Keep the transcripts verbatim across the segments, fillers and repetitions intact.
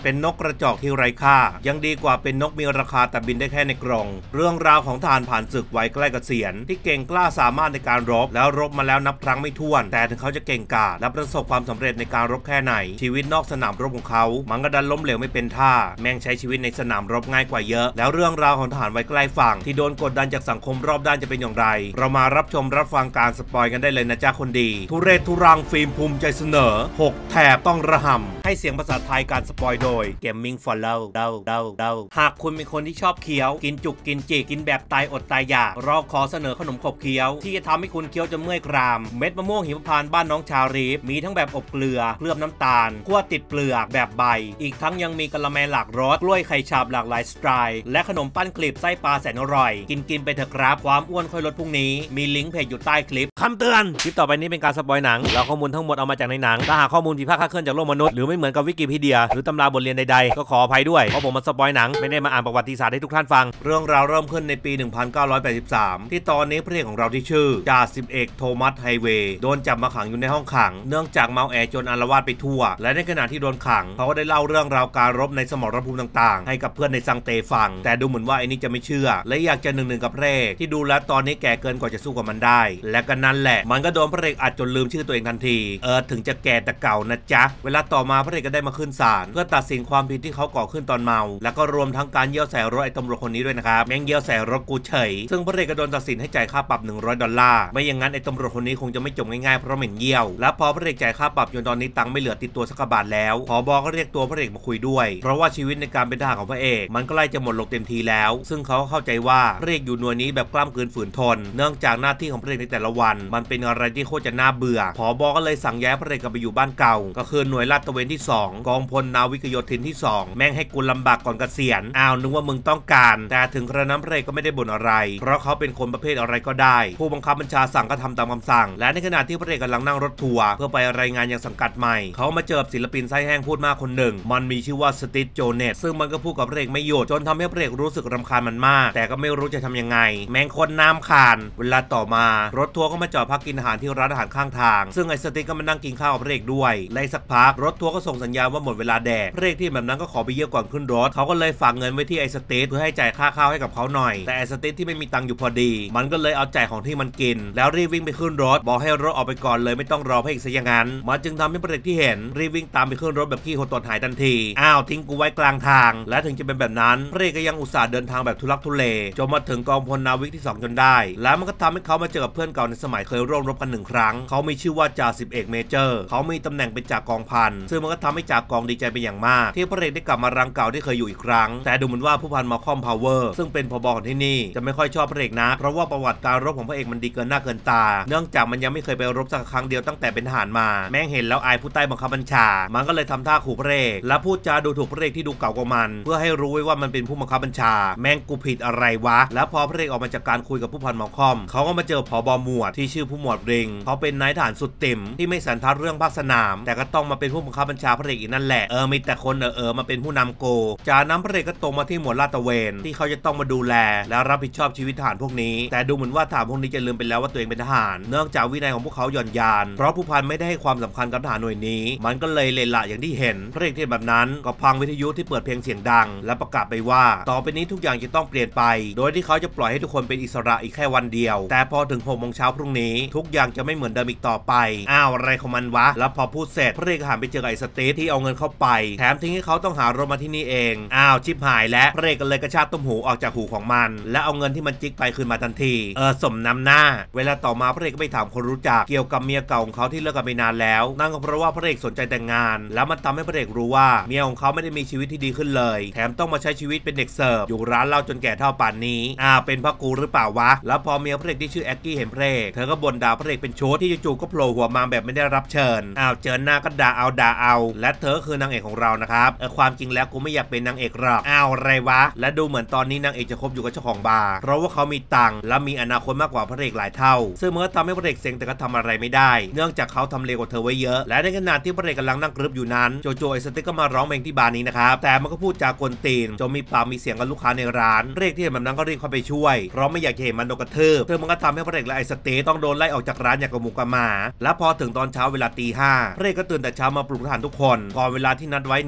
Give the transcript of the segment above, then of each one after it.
เป็นนกกระจอกที่ไร้ค่ายังดีกว่าเป็นนกมีราคาแต่บินได้แค่ในกรงเรื่องราวของทหารผ่านศึกวัยใกล้เกษียณที่เก่งกล้าสามารถในการรบแล้วรบมาแล้วนับครั้งไม่ถ้วนแต่ถึงเขาจะเก่งกาจและประสบความสำเร็จในการรบแค่ไหนชีวิตนอกสนามรบของเขามันก็ดันล้มเหลวไม่เป็นท่าแม่งใช้ชีวิตในสนามรบง่ายกว่าเยอะแล้วเรื่องราวของทหารวัยใกล้ฝั่งที่โดนกดดันจากสังคมรอบด้านจะเป็นอย่างไรเรามารับชมรับฟังการสปอยกันได้เลยนะจ๊ะคนดีทุเรศทุรังฟิล์มภูมิใจเสนอหกแถบต้องระห่ำให้เสียงภาษาไทยการสปอยโดย Gaming Follow เดาเดาเดาหากคุณเป็นคนที่ชอบเคี้ยวกินจุกกินจิกกินแบบตายอดตายอยากเราขอเสนอขนมขบเคี้ยวที่จะทำให้คุณเคี้ยวจนเมื่อยกรามเม็ดมะม่วงหิมพานต์บ้านน้องชาลีฟมีทั้งแบบอบเกลือเคลือบน้ำตาลคั่วติดเปลือกแบบใบอีกทั้งยังมีกะละแมหลากรสกล้วยไข่ฉาบหลากหลายสไตล์และขนมปั้นกลีบไส้ปลาแสนอร่อยกินกินไปเถอะครับความอ้วนค่อยลดพรุ่งนี้มีลิงก์เพจอยู่ใต้คลิปคำเตือนคลิปต่อไปนี้เป็นการสปอยหนังแล้วข้อมูลทั้งหมดเอามาจากในหนังถ้าหากข้อมูลผิดพลาดคลาดเคลื่อนจากโลกมนุษย์หรือไม่เหมือนกับวิกิพีเดียหรือตำราบทเรียนใดๆก็ขออภัยด้วยเพราะผมมาสปอยหนังไม่ได้มาอ่านประวัติศาสตร์ให้ทุกท่านฟังเรื่องราวเริ่มขึ้นในปี หนึ่งพันเก้าร้อยแปดสิบสาม ที่ตอนนี้พระเอกของเราที่ชื่อจ่าสิบเอกโทมัสไฮเวย์โดนจับมาขังอยู่ในห้องขังเนื่องจากเมาแอจนอาละวาดไปทั่วและในขณะที่โดนขังเขาก็ได้เล่าเรื่องราวการรบในสมรภูมิต่างๆให้กับเพื่อนในซังเตฟังแต่ดูเหมือนว่าไอ้นี่จะไม่เชื่อและอยากจะหนึ่งหนึ่งกับพระเอกที่ดูแลตอนนี้แก่เกินกว่าจะสู้กับมันได้และก็นั่นแหละมันก็โดนพระเอกอัดจนลืมชื่อตัวเองทันทีเออถึงจะแก่แต่เก่านะจ๊ะเวลาต่อมาพระเอกก็ได้มาขึ้นศาลเพื่อตัดสินความผิดที่เขาก่อขึ้นตอนเมาแล้วก็รวมทั้งการเยี่ยวใส่รถไอ้ตำรวจคนนี้ด้วยนะครับแม่งเยี่ยวใส่รถกูเฉยซึ่งพระเอกก็โดนตัดสินให้จ่ายค่าปรับหนึ่งร้อยดอลลาร์ไม่อย่างนั้นไอ้ตำรวจคนนี้คงจะไม่จบง่ายๆเพราะเหม็นเยี่ยวและพอพระเอกจ่ายค่าปรับจนตอนนี้ตังค์ไม่เหลือติดตัวสักบาทแล้วผบ.ก็เรียกตัวพระเอกมาคุยด้วยเพราะว่าชีวิตในการเป็นทหารของพระเอกมันก็ใกล้จะหมดลงเต็มทีแล้วซึ่งเขาเข้าใจว่าพระเอกอยู่หน่วยนี้แบบกล้ามกลืนฝืนทนเนื่องจากหน้าที่ของพระเอกในแต่ละวันมันเป็นอะไรที่โคตรจะน่าเบื่อผบ.ก็เลยสั่งย้ายพระเอกกลับไปอยู่บ้านเก่าก็คือหน่วยลาดตระเวนที่สองกองพลนาวิกโยธินที่สองแม่งให้กูลำบากก่อนเกษียณอ้าวนึกว่ามึงต้องการแต่ถึงกระนั้นพระเอกก็ไม่ได้บ่นอะไรเพราะเขาเป็นคนประเภทอะไรก็ได้ผู้บังคับบัญชาสั่งก็ทำตามคำสั่งและในขณะที่พระเอกกำลังนั่งรถทัวร์เพื่อไปรายงานยังสังกัดใหม่เขามาเจอศิลปินไส้แห้งพูดมากคนหนึ่งมันมีชื่อว่าสตีฟโจเนสซึ่งมันก็พูดกับพระเอกไม่หยุดจนทำให้พระเอกรู้สึกรำคาญมันมากแต่ก็ไม่รู้จะทำยังไงแมงคนน้ำคานเวลาต่อมารถทัวร์ก็มาจอดพักกินอาหารที่ร้านอาหารข้างทางซึ่งไอ้สตีฟก็มานั่งกินข้าวกับพระเอกด้วยและสักพักรถทัวร์ก็ส่งสัญญาณว่าหมดเวลาแดกพระเอกที่แบบนั้นก็ขอไปเยี่ยมก่อนขึ้นรถเขาก็เลยฝากเงินไว้ที่ไอ้สตีฟเพื่อให้จ่ายค่าข้าวให้กับเขาหน่อยแต่ไอ้สตีฟที่ไม่มีตังค์อยู่พอดีมันก็เลยเอาจ่ายของที่มันกินแล้วรีบวิ่งไปขึ้นรถบอกให้รถออกไปก่อนเลยไม่ต้องรอพระเอกซะอย่างนั้นมันจึงทำให้พระเอกที่เห็นรีบวิ่งตามไปขึ้นรถแบบขี้โหดตดหายทันทีอ้าวทิ้งกูไว้กลางทางและถึงจะเป็นแบบนั้นพระเอกก็ยังอุตส่าห์เดินทางแบบทุลักทุเลจนมาถึงกองพลนาวิกที่สองจนได้แล้วมันก็ทำให้เขามาเจอกับเพื่อนเก่าในสมัยเคยร่วมรบกันหนึ่งครั้งเขามีชื่อว่าจ่าสิบเอกเมเจอร์เขามีตำแหน่งเป็นจ่ากองพันซึ่งมันก็ทำให้จ่ากองดีใจเป็นอย่างมากที่พระเอกได้กลับมารังเก่าที่เคยอยู่อีกครั้งแต่ดูเหมือนว่าผู้พันมาคอมพาวเวอร์ซึ่งเป็นผบ.ของที่นี่จะไม่ค่อยชอบพระเอกนะเพราะว่าประวัติการรบของพระเอกมันดีเกินหน้าเกินตาเนื่องจากมันยังไม่เคยไปรบสักครั้งเดียวตั้งแต่เป็นทหารมาแม่งเห็นแล้วอายผู้ใต้บังคับบัญชามันก็เลยทำท่าขู่พระเอกและพูดจาดูถูกพระเอกที่ดูเก่ากว่ามันเพื่อให้รู้ไว้ว่ามันเป็นผู้บังคับบัญชาแม่งกูผิดอะไรวะแล้วพอพระเอกออกมาจากการคุยกับผู้พันมาคอมเขาก็มาเจอผบ.หมวดที่ชื่อผู้หมวดริงเขาเป็นนายทหารสุดติ่มที่ไม่สันทัดเรื่องภาคสนามแต่ก็ต้องมาเป็นผู้บังคับบัญชาพระเอกอีกนั่นแหละเออมีแต่คนเออเออมาเป็นผู้นำโกจากนั้นพระเอกก็ตรงมาที่หมวดลาดตระเวนที่เขาจะต้องมาดูแลและรับผิดชอบชีวิตทหารพวกนี้แต่ดูเหมือนว่าทหารพวกนี้จะลืมไปแล้วว่าตัวเองเป็นทหารเนื่องจากวินัยของพวกเขาหย่อนยานเพราะผู้พันไม่ได้ให้ความสำคัญกับทหารหน่วยนี้มันก็เลยเละละอย่างที่เห็นพระเอกที่แบบนั้นก็พังวิทยุที่เปิดเพลงเสียงดังและประกาศไปว่าต่อไปนี้ทุกอย่างจะต้องเปลี่ยนไปโดยที่เขาจะปล่อยให้ทุกคนเป็นอิสระอีกแค่วันเดียวแต่พอถึงหกโมงเช้าพรุ่งนี้ทุกอย่างจะไม่เหมือนเดิมอีกต่อไปอ้าวอะไรของมันวะแล้วพอพูดเสร็จพระเอกหันไปเจอไอ้สตีฟที่เอาเงินเข้าไปแถมทิ้งให้เขาต้องหารถมาที่นี่เองอ้าวชิบหายและพระเอกก็เลยกระชากต้มหูออกจากหูของมันและเอาเงินที่มันจิกไปคืนมาทันทีเออสมน้ำหน้าเวลาต่อมาพระเอกก็ไปถามคนรู้จักเกี่ยวกับเมียเก่าของเขาที่เลิกกันไปนานแล้วนั่นก็เพราะว่าพระเอกสนใจแต่งงานแล้วมันทำให้พระเอกรู้ว่าเมียของเขาไม่ได้มีชีวิตที่ดีขึ้นเลยแถมต้องมาใช้ชีวิตเป็นเด็กเสิร์ฟอยู่ร้านเหล้าจนแก่เท่าป่านนี้อ้าวเป็นพระกูหรือเปล่าวะแล้วพอเมียพระเอกที่ชื่อแอ็กกี้เห็นพระเอกเธอก็บ่นด่าพระเอกเป็นชุดที่จู่ๆก็โผล่หัวมาแบบไม่ได้รับเชิญอ้าวเจอหน้าก็ด่าเอาด่าเอาและเธอคือนางเอกของเรานะครับเออความจริงแล้วกูไม่อยากเป็นนางเอกหรอกอ้าวอะไรวะและดูเหมือนตอนนี้นางเอกจะคบอยู่กับเจ้าของบาร์เพราะว่าเขามีตังค์และมีอนาคตมากกว่าพระเอกหลายเท่าซึ่งมันก็ทำให้พระเอกเซ็งแต่ก็ทำอะไรไม่ได้เนื่องจากเขาทำเลวกว่าเธอไว้เยอะและในขณะที่พระเอกกำลังนั่งกรึบอยู่นั้นโจโจไอสติ๊กก็มาร้องเพลงที่บาร์นี้นะครับแต่มันก็พูดจากวนตีนจนมีปากมีเสียงกับลูกค้าในร้านพระเอกที่เห็นแบบนั้นก็รีบเข้าไปช่วยเพราะไม่อยากเห็นมันโดนกระทืบซึ่งมันก็ทำให้พระเอกและไอสติ๊กต้องโดนไล่ออกจากร้านอย่างกระหมูกระหมาและพอถึงตอนเช้าเวลาตีห้าพระเอกก็ตื่นแต่เช้ามาปลุกทหารทุกคนก่อนเวลาที่นัดไว้หนึ่ง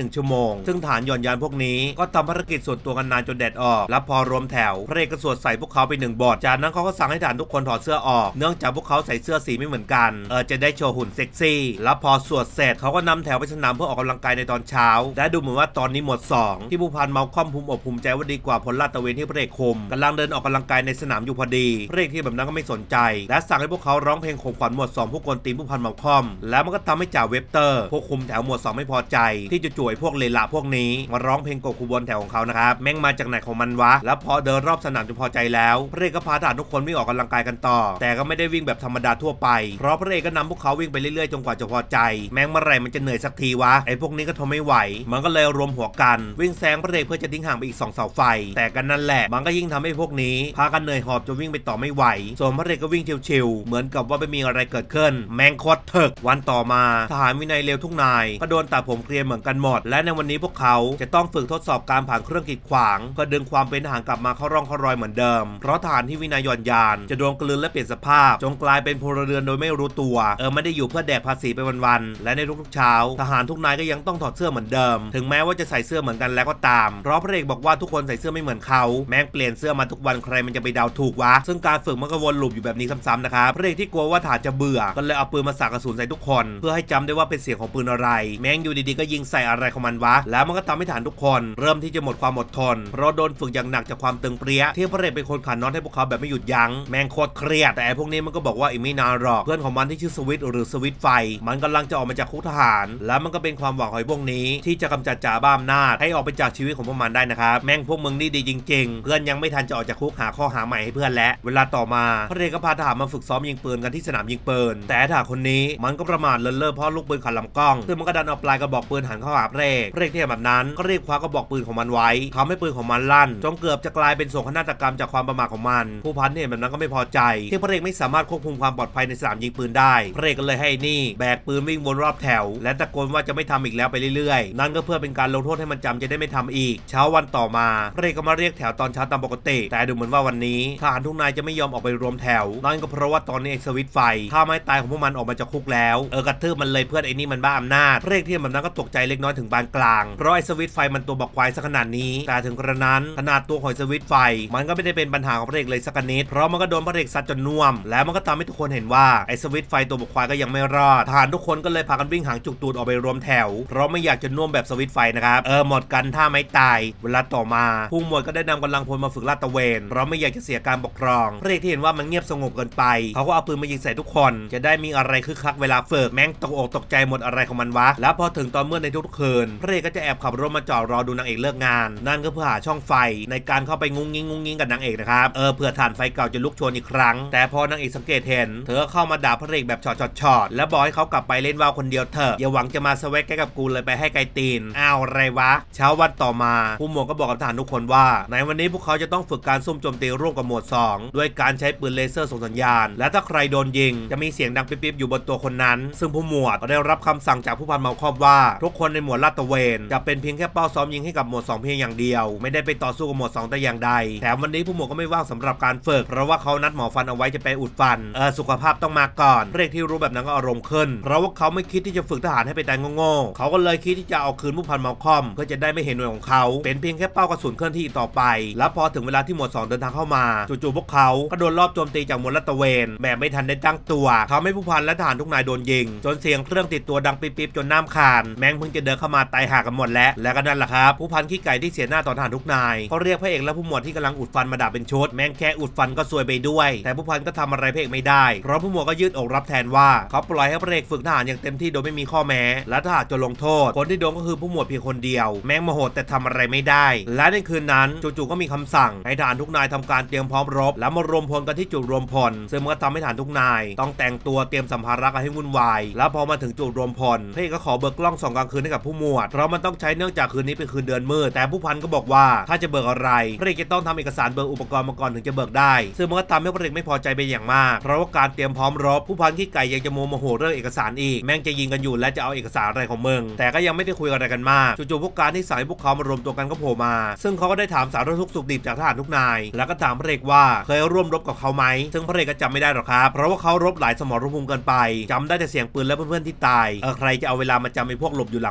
นึ่งชั่วโมงซึ่งฐานหย่อนยานพวกนี้ก็ทำภารกิจส่วนตัวกันนานจนแดดออกแล้วพอรวมแถวพระเอกก็สวดใส่พวกเขาไปหนึ่งบทจากนั้นเขาก็สั่งให้ฐานทุกคนถอดเสื้อออกเนื่องจากพวกเขาใส่เสื้อสีไม่เหมือนกันเออจะได้โชว์หุ่นเซ็กซี่แล้วพอสวดเสร็จเขาก็นำแถวไปสนามเพื่อออกกำลังกายในตอนเช้าและดูเหมือนว่าตอนนี้หมวดสองที่ผู้พันเมาคอมภูมิอกภูมิใจว่าดีกว่าพลลาดตระเวนที่พระเอกคุมกำลังเดินออกกำลังกายในสนามอยู่พอดีพระเอกที่แบบนั้นก็ไม่สนใจและสั่งให้พวกเขาร้องเพลงข่มขวัญหมวดสองผู้กวนตีนผู้พันเมาคอมแล้วมันก็ทำให้จ่าเวบเตอร์พวกคุมแถวหมวดสองไม่พอใจที่จะจ่วยพวกเลละพวกนี้มาร้องเพลงกบขบวนแถวของเขานะครับแม่งมาจากไหนของมันวะแล้วพอเดินรอบสนามจนพอใจแล้วพระเอกก็พาทหารทุกคนวิ่งออกกำลังกายกันต่อแต่ก็ไม่ได้วิ่งแบบธรรมดาทั่วไปเพราะพระเอกก็นำพวกเขาวิ่งไปเรื่อยๆจนกว่าจะพอใจแม่งเมื่อไหร่มันจะเหนื่อยสักทีวะไอ้พวกนี้ก็ทนไม่ไหวมันก็เลยรวมหัวกันวิ่งแซงพระเอกเพื่อจะทิ้งห่างไปอีกสองเสาไฟแต่กันนั่นแหละมันก็ยิ่งทำให้พวกนี้พากันเหนื่อยหอบจนวิ่งไปต่อไม่ไหวส่วนพระเอกก็วิ่งชิวๆเหมือนกับว่าไม่มีอะไรเกิดขึ้นแม่งโคตรถึกวันต่อมาทหารวินัยเลวทุกนายก็โดนตัดผมเกรียนเหมือนกันหมดและในวันนี้พวกเขาจะต้องฝึกทดสอบการผ่านเครื่องกีดขวางเพื่อดึงความเป็นทหารกลับมาเข้าร่องเข้ารอยเหมือนเดิมเพราะทหารที่วินัยหย่อนยานจะโดนกลืนและเปลี่ยนสภาพจงกลายเป็นพลเรือนโดยไม่รู้ตัวเออไม่ได้อยู่เพื่อแดกภาษีไปวันๆและในทุกๆเช้าทหารทุกนายก็ยังต้องถอดเสื้อเหมือนเดิมถึงแม้ว่าจะใส่เสื้อเหมือนกันแล้วก็ตามเพราะพระเอกบอกว่าทุกคนใส่เสื้อไม่เหมือนเขาแม่งเปลี่ยนเสื้อมาทุกวันใครมันจะไปเดาถูกวะซึ่งการฝึกมันก็วนลูปอยู่แบบนี้ซ้ำๆนะครับพระเอกที่กลัวว่าทหารจะเบื่อก็เลยเอาปืนมาสักกระสุนใส่ทุกคนเพื่อให้จำได้ว่าเป็นเสียงของปืนอะไรแม่งอยู่ดีๆก็ยิงใส่อะไรของมันวะแล้วมันก็ทำให้ทหารทุกคนเริ่มที่จะหมดความอดทนเพราะโดนฝึกอย่างหนักจากความตึงเปรี้ยที่พระเอกเป็นคนขันน็อตให้พวกเขาแบบไม่หยุดยั้งแม่งโคตรเครียดแต่พวกนี้มันก็บอกว่าอีกไม่นานหรอกเพื่อนของมันที่ชื่อสวิตหรือสวิตไฟมันกำลังจะออกมาจากคุกทหารแล้วมันก็เป็นความหวังของพวกนี้ที่จะกำจัดจ่าบ้าอำนาจให้ออกไปจากชีวิตของพวกมันได้นะครับแม่งพวกมึงนี่ดีจริงๆเพื่อนยังไม่ทันจะออกจากคุกหาข้อหาใหม่ให้เพื่อนและเวลาต่อมาพระเอกก็พาทหารมาฝึกซ้อมยิงปืนกันที่สนามยิงปืนแต่ทหารคนนี้มันก็ประมาทเลินเล่อเพราะลูกปืนขัดลำกล้องซึ่งมันก็ดันเอาปลายกระบอกปืนหันเข้าหาพระเอกพระเอกที่แบบนั้นก็รีบคว้ากระบอกปืนของมันไว้ทำให้ปืนของมันลั่นจนเกือบจะกลายเป็นโศกนาฏกรรมจากความประมาทของมันผู้พันเนี่ยแบบนั้นก็ไม่พอใจที่พระเอกไม่สามารถควบคุมความปลอดภัยในสนามยิงปืนได้พระเอกก็เลยให้นี่แบกปืนวิ่งวนรอบแถวและตะโกนว่าจะไม่ทำอีกแล้วไปเรื่อยๆนั่นก็เพื่อเป็นการลงโทษให้มันจำจะได้ไม่ทำอีกเช้าวันต่อมาพระเอกก็มาเรียกแถวตอนเช้าตามปกติแต่ดูเหมือนว่าวันนี้ทหารทุกนายจะไม่ยอมออกไปรวมแถวนั่นก็เพราะว่าตอนนี้ไอ้สวิตไฟฆ่าไม้ตายของพวกมันออกมาจากคุกแล้วเออกระทืบมันเลยเพื่อนไอ้นี่มันบ้าอำนาจพระเอกที่แบบนั้นก็ตกใจเล็กน้อยถึงบานกลางเพราะไอ้สวิตไฟมันตัวบักควายซะขนาดนี้แต่ถึงกระนั้นขนาดตัวของสวิตไฟมันก็ไม่ได้เป็นปัญหาของพระเอกเลยสักนิดเพราะมันก็โดนพระเอกซัดจนน่วมแล้วมันก็ทำให้ทุกคนเห็นว่าไอ้สวิตไฟตัวบักควายก็ยังไม่รอดทหารทุกคนก็เลยพากันวิ่งหางจุกตูดออกไปรวมแถวเพราะไม่อยากจะน่วมแบบสวิตไฟนะครับเออหมดกันถ้าไม่ตายเวลาต่อมาผู้หมวดก็ได้นำกำลังพลมาฝึกลาดตระเวนเพราะไม่อยากจะเสียการปกครองพระเอกที่เห็นว่ามันเงียบสงบเกินไปเขาก็เอาปืนมายิงใส่ทุกคนจะได้มีอะไรคึกคักเวลาฝึกแม่งตกอกตกใจหมดอะไรของมันวะแล้วพอถึงตอนเมื่อในทุกๆคืนพระเอกก็จะแอบขับรถมาจอดรอดูนางเอกเลิกงานนั่นก็เพื่อหาช่องไฟในการเข้าไปงุ้งงิ้งงุ้งงิ้งกับนางเอกนะครับเออเผื่อถ่านไฟเก่าจะลุกโชนอีกครั้งแต่พอนางเอกสังเกตเห็นเธอเข้ามาด่าพระเอกแบบช็อตๆๆแล้วบอกให้เขากลับไปเล่นว่าวคนเดียวเถอะอย่าหวังจะมาสวักแกกับกูเลยไปให้ไกลตีนอ้าวอะไรวะเช้าวันต่อมาผู้หมวดก็บอกกับทหารทุกคนว่าในวันนี้พวกเขาจะต้องฝึกการซุ่มโจมตีร่วมกับหมวดสองด้วยการใช้ปืนเลเซอร์ส่งสัญญาณและถ้าใครโดนยิงจะมีเสียงดังปิ๊บๆอยู่บนตัวคนนั้นซึ่งผู้หมวดก็ได้รับคำสั่งจากผู้พันเมาคอบว่าทุกคนในหมวดลาดตระเวนจะเป็นเพียงแค่เป้าซ้อมยิงให้กับหมวดสองเพียงอย่างเดียวไม่ได้ไปต่อสู้กับหมวดสองแต่อย่างใดแถมวันนี้ผู้หมวดก็ไม่ว่างสำหรับการฝึกเพราะว่าเขานัดหมอฟันเอาไว้จะไปอุดฟันเออสุขภาพต้องมาก่อนพระเอกที่รู้แบบนั้นก็อารมณ์ขึ้นเพราะว่าเขาไม่คิดที่จะฝึกทหารให้ไปตายโง่ๆเขาก็เลยคิดที่จะเอาคืนผู้พันเมาคอมเพื่อจะได้ไม่เห็นหน่วยของเขาเป็นเพียงแค่เป้ากระสุนเคลื่อนที่ต่อไปแล้วพอถึงเวลาที่หมวดสองเดินทางเข้ามาจู่ๆพวกเขาก็โดนรอบโจมตีจากหมวดลาดตระเวนแบบไม่ทันได้ตั้งตัวทำให้ผู้พันและทหารทุกนายโดนยิงจนเสียงเครื่องติดตัวดังปิ๊บๆจนน้ำขาดแม่งเพิ่งจะเดินเข้ามาตายหากันหมดแล้วแล้วก็นั่นแหละครับผู้พันขี้ไก่ที่เสียหน้าต่อทหารทุกนายเขาเรียกพระเอกและผู้หมวดที่กำลังอุดฟันมาด่าเป็นชุดแม่งแค่อุดฟันก็ซวยไปด้วยแต่ผู้พันก็ทำอะไรพระเอกไม่ได้เพราะผู้หมวดก็ยืดอกรับแทนว่าเขาปล่อยให้พระเอกฝึกทหารอย่างเต็มที่โดยไม่มีข้อแม้และถ้าหากจะลงโทษคนที่โดนก็คือผู้หมวดเพียงคนเดียวแม่งโมโหแต่ทำอะไรไม่ได้และในคืนนั้นจู่ๆก็มีคำสั่งให้ทหารทุกนายทำการเตรียมพร้อมรบแล้วมารวมพลกันที่จุดรวมพลซึ่งมันก็ทำให้ทหารทุกนายต้องแต่งตัวเตรียมสัมภาระกันให้วุ่นวายแล้วพอมาถึงจุดรวมพลพระเอกก็ขอเบิกกล้องส่องกลางคืนให้กับผู้หมวดเพราะมันต้องใช้เนื่องจากคืนนี้เป็นคืนเดือนมืดแต่ผู้พันก็บอกว่าถ้าจะเบิกอะไรพระเอกจะต้องทำเอกสารเบิกอุปกรณ์มาก่อนถึงจะเบิกได้ซึ่งมันก็ทำให้พระเอกไม่พอใจเป็นอย่างมากเพราะว่าการเตรียมพร้อมรบผู้พันขี้ไก่ยังจะโมโหเรื่องเอกสารอีกแม่งจะยิงกันอยู่และจะเอาเอกสารอะไรของมึงแต่ก็ยังไม่ได้คุยอะไรกันมากจู่ๆพวกการที่สั่งให้พวกเขามารวมตัวกันก็โผล่มาซึ่งเขาก็ได้ถามสารทุกข์สุขดิบจากทหารทุกนายแล้วก็ถามพระเอกว่าเคยร่วมรบกับเขาไหมซึ่งพระเอกก็จำไม่ได้หรอกครับเพราะว่าเขารบหลายสมรภูมิเกินไปจำได้แต่เสียงปืนและเพื่อนๆที่ตายเออใครจะเอาเวลามาจำไอ้พวกหลบอยู่หลังบังเกอร์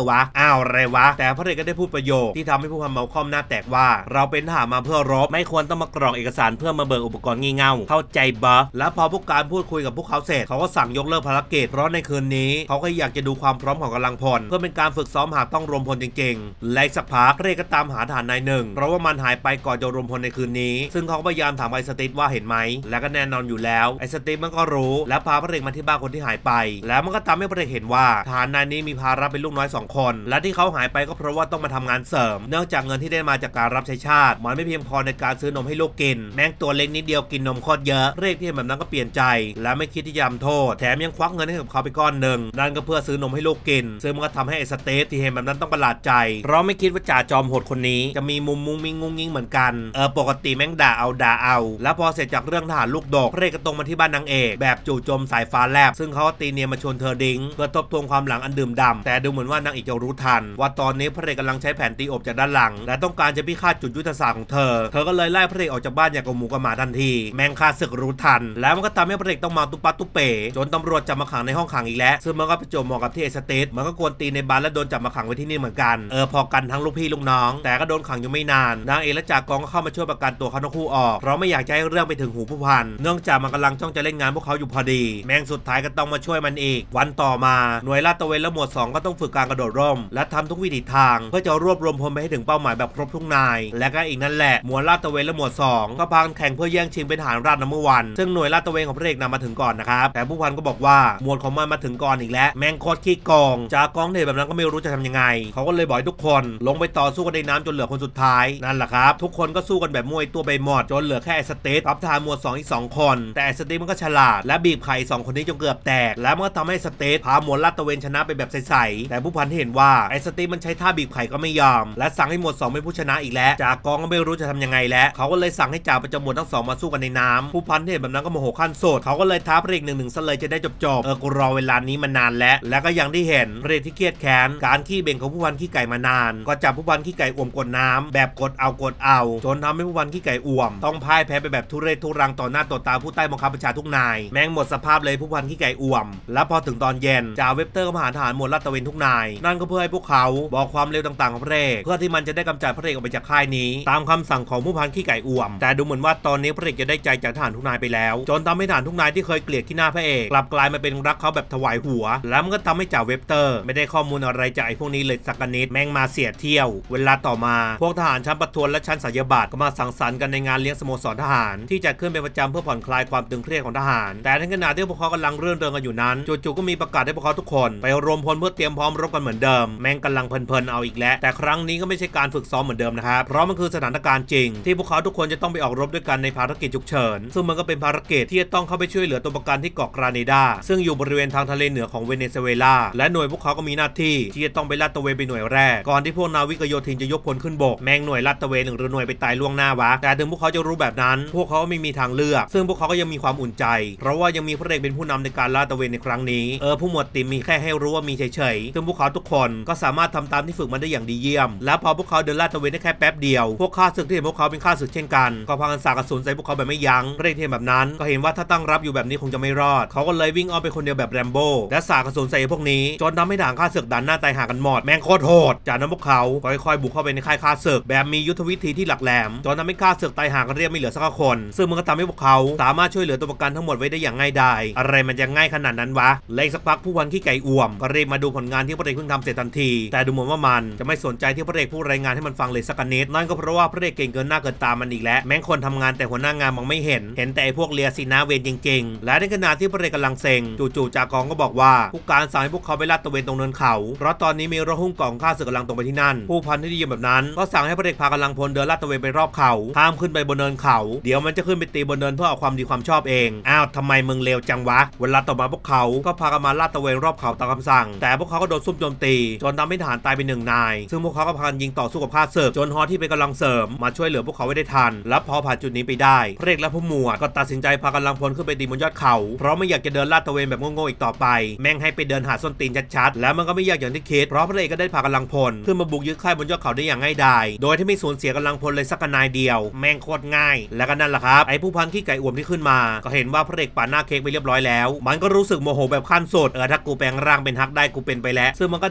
วะอ้าวอะไรวะแต่พระเอกก็ได้พูดประโยคที่ทำให้ผู้พันเมาคอมหน้าแตกว่าเราเป็นทหารมาเพื่อรบไม่ควรต้องมากรอกเอกสารเพื่อมาเบิกอุปกรณ์งี่เง่าเข้าใจบะแล้วพอพวกการพูดคุยกับพวกเขาเสร็จเขาก็สั่งยกเลิกภารกิจเพราะในคืนนี้เขาก็อยากจะดูความพร้อมของกำลังพลเพื่อเป็นการฝึกซ้อมหากต้องรวมพลจริงๆและสักพักพระเอกก็ตามหาทหารนายหนึ่งเพราะว่ามันหายไปก่อนจะรวมพลในคืนนี้ซึ่งเขาพยายามถามไอ้สติฟว่าเห็นไหมและก็แน่นอนอยู่แล้วไอ้สติฟมันก็รู้และพาพระเอกมาที่บ้านคนที่หายไปแล้วมันก็ทำให้พระเอกเห็นว่าทหารนายนี้มีภาระเป็นลูกน้อยสองคนและที่เขาหายไปก็เพราะว่าต้องมาทำงานเสริมเนื่องจากเงินที่ได้มาจากการรับใช้ชาติมันไม่เพียงพอในการซื้อนมให้ลูกกินแม่งตัวเล็กนิดเดียวกินนมโคตรเยอะเรกที่แบบนั้นก็เปลี่ยนใจและไม่คิดที่จะทำโทษแถมยังควักเงินให้กับเขาไปก้อนหนึ่งนั่นก็เพื่อซื้อนมให้ลูกกินซึ่งมันก็ทำให้ไอ้สเตทที่เห็นแบบนั้นต้องประหลาดใจเพราะไม่คิดว่าจ่าจอมโหดคนนี้จะมีมุมมุ้งมิงงุ้งงิ้งเหมือนกันเออปกติแม่งด่าเอาด่าเอาแล้วพอเสร็จจากเรื่องทหารลูกดกพระเอกก็ตรงมาที่บ้านนางเอกแบบจู่โจมสายฟ้าแลบซึ่งเขาตีเนียมาชวนเธอดิ้งเพื่อทบทวนความหลังอันดื่มด่ำแต่ดูเหมือนว่านางเอกจะรู้ทันว่าตอนนี้พระเอกกำลังใช้แผนตีอบจากด้านหลังและต้องการจะพิฆาตจุดยุทธศาสตร์ของเธอเธอก็เลยไล่พระเอกออกจากบ้านอย่างกับหมูกับหมาทันทีแมงคาศึกรู้ทันแล้วมันก็ทำให้พระเอกต้องมาตุปัตตุเป๋จนตำรวจจับมาขังในห้องขังอีกแล้วซึ่งมันก็ประจวบเหมาะกับที่ไอ้สเตทมันก็กวนตีในบ้านและโดนจับมาขังไว้ที่นี่เหมือนกันเออพอกันทั้งลูกพี่ลูกน้องแต่ก็โดนขังอยู่ไม่นานนางเอกและจ่ากองก็เข้ามาช่วยประกันตัวเขาทั้งคู่ออกเพราะไม่อยากจะให้เรื่องไปถึงหูผู้พันเนื่องจากมันกำลังจ้องจะเล่นงานพวกเขาอยู่พอดีแมงสุดท้ายก็ต้องมาช่วยมันอีกวันต่อมาหน่วยลาดตระเวนและหมวดสองก็ต้องฝึกการกระโดดร่มและทำทุกวิถีทางเพื่อจะรวบรวมพลไปให้ถึงเป้าหมายแบบครบทุกนายและก็อีกนั่นแหละหมวดลาดตระเวนและหมวดสองก็พากันแข่งเพื่อแย่งชิงเป็นทหารราบนัมเบอร์วันซึ่งหน่วยลาดตระเวนของพระเอกนำมาถึงก่อนนะครับแต่ผู้พันก็บอกว่าหมวดของมันมาถึงก่อนอีกแล้วแมงโคตรขี้โกงจากกองเทแบบนั้นก็ไม่รู้จะทำยังไงเขาก็เลยบอกทุกคนลงไปต่อสู้กันในน้ำจนเหลือคนสุดท้ายนั่นแหละครับทุกคนก็สู้กันแบบมวยตัวใบหมดจนเหลือแค่ไอ้สเตทรับทหารหมวดสองอีกสองคนแต่ไอ้สเตทมันก็ฉลาดและบีบไข่สองคนนี้จนเกือบแตกแล้วมันก็ทำให้สเตทพาหมวดลาดตระเวนชนะไปแบบใสๆแต่ผู้พันที่เห็นว่าไอ้สเตทมันใช้ท่าบีบไข่ก็ไม่ยอมและสั่งให้หมวดสองเป็นผู้ชนะอีกแล้วจากกองก็ไม่รู้จะทำยังไงแล้วเขาก็เลยสั่งให้จ่าประจำหมวดทั้งสองมาสู้กันในน้ำผู้พันที่เห็นแบบนั้นก็โมโหขั้นสุดเขาก็เลยท้าพระเอกหนึ่งหนึ่งซะเลยจะได้จบๆเออกูรอเวลานี้มานานแล้วและก็อย่างที่เห็นพระเอกที่เครียดแค้นการขี้เบ่งของผู้พันขี้ไก่มานานก็จับผู้พันขี้ไก่อ่วมกดน้ำแบบกดเอากดเอาจนทำให้ผู้พันขี้ไก่อ่วมต้องพ่ายแพ้ไปแบบทุเรศทุรังต่อหน้าต่อตาผู้ใต้บังคับบัญชาทุกนายแม่งหมดสภาพเลยผู้พันขี้ไก่อ่วมแล้วพอถึงตอนเย็นจ่าเวบเตอร์ก็มาหาทหารหมวดลาดตระเวนทุกนายนั่นก็เพื่อให้พวกเขาบอกความเร็วต่างๆของพระเอกเพื่อที่มันจะได้กำจัดพระเอกออกไปจากค่ายนี้ตามคำสั่งของผู้พันขี้ไก่อ่วมแต่ดูเหมือนว่าตอนนี้พระเอกจะได้ใจจากทหารทุกนายไปแล้วจนทำให้ทหารทุกนายที่เคยเกลียดที่หน้าพระเอกกลับกลายมาเป็นรักเขาแบบถวายหัวแล้วมันก็ทำให้จ่าเวบเตอร์ไม่ได้ข้อมูลอะไรจากไอ้พวกนี้เลยสักนิดแม่งมาเสียเที่ยวเวลาต่อมาพวกทหารชั้นประทวนและชั้นสายบาทก็มาสังสรรค์กันในงานเลี้ยงสโมสรทหารที่จัดขึ้นเป็นประจำเพื่อผ่อนคลายความตึงเครียดของทหารแต่ในขณะที่พวกเขากำลังเรื่นเริงกันอยู่นั้นจู่ๆก็มีประกาศให้พวกเขาทุกคนไปรวมพลเพื่อเตรียมพร้อมรบกันเหมือนเดิมแม่งกำลังเพลินๆเอาอีกแล้วแต่ครั้งนี้ก็ไม่ใช่การฝึกซ้อมเหมือนเดิมนะครับเพราะมันคือสถานการณ์จริงที่พวกเขาทุกคนจะต้องไปออกรบด้วยกันในภารกิจฉุกเฉินซึ่งมันก็เป็นภารกิจที่จะต้องเข้าไปช่วยเหลือตัวประกันที่เกาะกราเนดาซึ่งอยู่บริเวณทางทะเลเหนือของเวเนซุเอลาและหน่วยพวกเขาก็มีหน้าที่ที่จะต้องไปลาดตระเวนไปหน่วยแรกก่อนที่พวกนาวิกโยธินจะยกพลขึ้นบกแม่งหน่วยลาดตระเวนหรือหน่วยไปตายล่วงหน้าวะแต่ถึงพวกเขาจะรู้แบบนั้นพวกเขาไม่มีทางเลือกซึ่งพวกเขาก็ยังมีความอุ่นใจเพราะว่ายังมีพระเอกเป็นผู้นำในการลาดตระเวนในครั้งนี้เออผู้หมวดติมมีแค่ให้รู้ว่ามีเฉยๆซึ่งพวกเขาทุกคนก็สามารถทำตามที่ฝึกมาได้อย่างดีเยี่ยมและพอพวกเขาเดินลาดตระเวนได้แค่แป๊บเดียวพวกข้าศึกที่เห็นพวกเขาเป็นข้าศึกเช่นกันก็พากันสาดกระสุนใส่พวกเขาแบบไม่ยั้งพระเอกเห็นแบบนั้นก็เห็นว่าถ้าตั้งรับอยู่แบบนี้คงจะไม่รอดเขาก็เลยวิ่งอ้อมไปคนเดียวแบบแรมโบ้และสาดกระสุนใส่พวกนี้จนทำให้ทหารข้าศึกดันหน้าตายหากันหมดแม่งโคตรโหดจากนั้นพวกเขาค่อยๆบุกเข้าไปในค่ายข้าศึกแบบมียุทธวิธีที่หลักแหลมจนทำให้ข้าศึกตายหากันเรียบไม่เหลือสักคนซึ่งมันก็ทำให้พวกเขาสามารถช่วยเหลือตัวประกันทั้งหมดไว้ได้อย่างง่ายดายอะไรมันจะง่ายขนาดนั้นวะเลยสักพักผู้พันขี้ไก่อ่วมก็รีบมาดูผลงานที่พระเอกเพิ่งทำเสร็จทันทีแต่ดูเหมือนว่ามันจะไม่สนใจที่พระเอกผู้รายงานให้มันฟังเลยสักนิดนั่นก็เพราะว่าพระเอกเก่งเกินหน้าเกินตามันอีกแล้วแม้คนทำงานแต่หัวหน้างานมองไม่เห็นเห็นแต่พวกเลียซีนาเวนจริงๆและในขณะที่พระเอกกำลังเซ็งจู่ๆจากองก็บอกว่าผู้การสั่งให้พวกเขาไปลาดตระเวนตรงเนินเขาเพราะตอนนี้มีรถหุ้มกล่องข้าศึกกำลังตรงไปที่นั่นผู้พันที่ได้ยินแบบนั้นก็สั่งให้พระเอกพากำลังพลเดินลาดตระเวนไปรอบเขาห้ามขึ้นไปบนเนินเขาเดี๋ยวมันจะขึ้นไปตีบนเนินเพื่อเอาความดีความชอบเองอ้าวทำไมมึงเลวจังวะเวลาต่อมาพวกเขาก็พากันมาลาดตระเวนรอบเขาตามคำสั่งแต่พวกเขาก็โดนซุ่มโจมตีจนทำให้ทหารตายไปหนึ่งนายซึ่งพวกเขาก็พากันยิงต่อสู้กับข้าศึกจนฮอที่เป็นกำลังเสริมมาช่วยเหลือพวกเขาไว้ได้ทันและพอผ่านจุดนี้ไปได้พระเอกและผู้หมวดก็ตัดสินใจพากำลังพลขึ้นไปตีบนยอดเขาเพราะไม่อยากจะเดินลาดตระเวนแบบโง่ๆอีกต่อไปแม่งให้ไปเดินหาส้นตีนชัดๆแล้วมันก็ไม่ยากอย่างที่คิดเพราะพระเอกก็ได้พากำลังพลขึ้นมาบุกยึดค่ายบนยอดเขาได้อย่างง่ายดายโดยที่ไม่สูญเสียกำลังพลเลยสักนายเดียวแม่งโคตรง่ายและก็นั่นแหละครับไอ้ผู้พันขี้ไก่อ่วมที่ขึ้นมาก็เห็นว่าพระเอกป่าหน้าเค้กไปเรียบร้อยแล้วมันก็รู้สึกโมโหแบบขั้นสุดเออถ้ากูแปลงร่างเป็นฮักได้กูเป็นไปแล้วซึ่งมันก็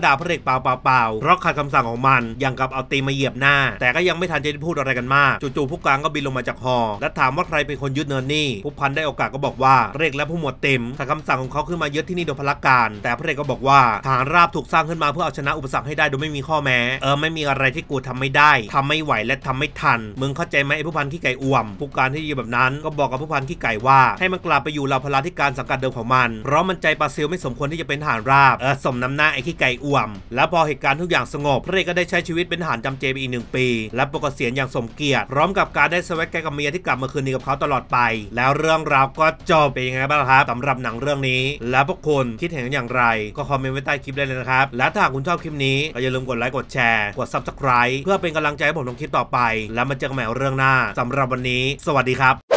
ด่าพระเอกเปล่าเปล่าเปล่าเพราะขัดคำสั่งของมันอย่างกับเอาตีมาเหยียบหน้าแต่ก็ยังไม่ทันจะพูดอะไรกันมากจู่ๆผู้การก็บินลงมาจากฮอและถามว่าใครเป็นคนยึดเนินนี่ผู้พันได้โอกาสก็บอกว่าพระเอกและผู้หมวดเต็มขัดคำสั่งของเขาขึ้นมายึดที่นี่โดยพลการแต่พระเอกก็บอกว่าฐานราบถูกสร้างขึ้นมาเพื่อเอาชนะอุปสรรคให้ได้โดยไม่มีข้อแม้เออไม่มีอะไรที่กูทำไม่ได้ทำไม่ไหวและทำไม่ทันมึงเข้าใจไหมไอ้ผู้พันขี้ไก่อ่วมผู้การที่อยู่แบบนั้นก็บอกกับผู้พันขี้ไก่ว่าให้มันกลับไปอยู่เหล่าพลาธิการสังกัดเดิมของมันเพราะมันใจปลาซิลไม่สมควรที่จะเป็นทหารราบเออสมน้ำหน้าไอ้ขี้ไก่อ่วมแล้วพอเหตุการณ์ทุกอย่างสงบพระเอกก็ได้ใช้ชีวิตเป็นทหารจำเจไปอีกหนึ่งปีและปลดเกษียณอย่างสมเกียรติพร้อมกับการได้สวัสดิ์แกกับเมียที่กลับมาคืนดีกับเขาตลอดไปแล้วเรื่องราวก็จบเป็นยังไงบ้างครับสำหรับหนังเรื่องนี้แล้วพวกคุณคิดเห็นอย่างไรก็คอมเมนต์ไว้ใต้คลิปได้เลยนะครับและถ้าคุณชอบคลิปนี้ก็อย่าลืมกดไลค์กดแชร์กด ซับสไครบ์ เพื่อเป็นกำลังใจให้ผมทำคลิปต่อไปแล้วมาเจอกันใหม่เรื่องหน้าสำหรับวันนี้สวัสดีครับ